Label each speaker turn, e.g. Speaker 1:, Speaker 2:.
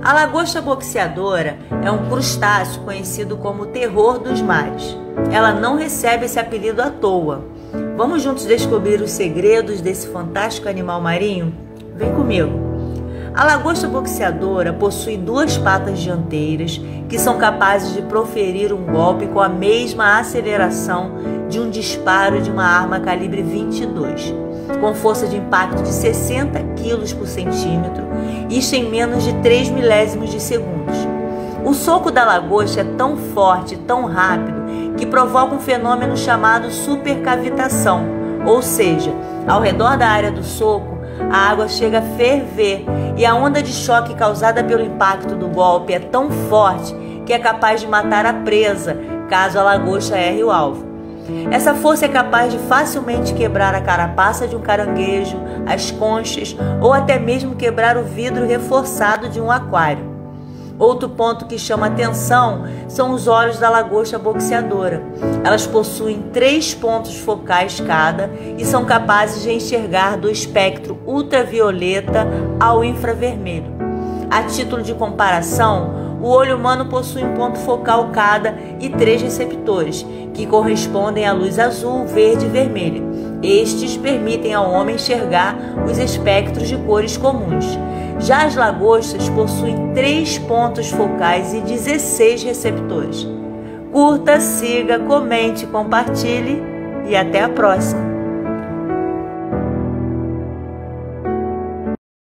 Speaker 1: A lagosta boxeadora é um crustáceo conhecido como o terror dos mares. Ela não recebe esse apelido à toa. Vamos juntos descobrir os segredos desse fantástico animal marinho? Vem comigo! A lagosta boxeadora possui duas patas dianteiras que são capazes de proferir um golpe com a mesma aceleração de um disparo de uma arma calibre 22, com força de impacto de 60 kg por centímetro, isto em menos de 3 milésimos de segundos. O soco da lagosta é tão forte e tão rápido que provoca um fenômeno chamado supercavitação, ou seja, ao redor da área do soco, a água chega a ferver e a onda de choque causada pelo impacto do golpe é tão forte que é capaz de matar a presa, caso a lagosta erre o alvo. Essa força é capaz de facilmente quebrar a carapaça de um caranguejo, as conchas ou até mesmo quebrar o vidro reforçado de um aquário. Outro ponto que chama atenção são os olhos da lagosta boxeadora. Elas possuem 3 pontos focais cada e são capazes de enxergar do espectro ultravioleta ao infravermelho. A título de comparação, o olho humano possui um ponto focal cada e 3 receptores, que correspondem à luz azul, verde e vermelha. Estes permitem ao homem enxergar os espectros de cores comuns. Já as lagostas possuem 3 pontos focais e 16 receptores. Curta, siga, comente, compartilhe e até a próxima!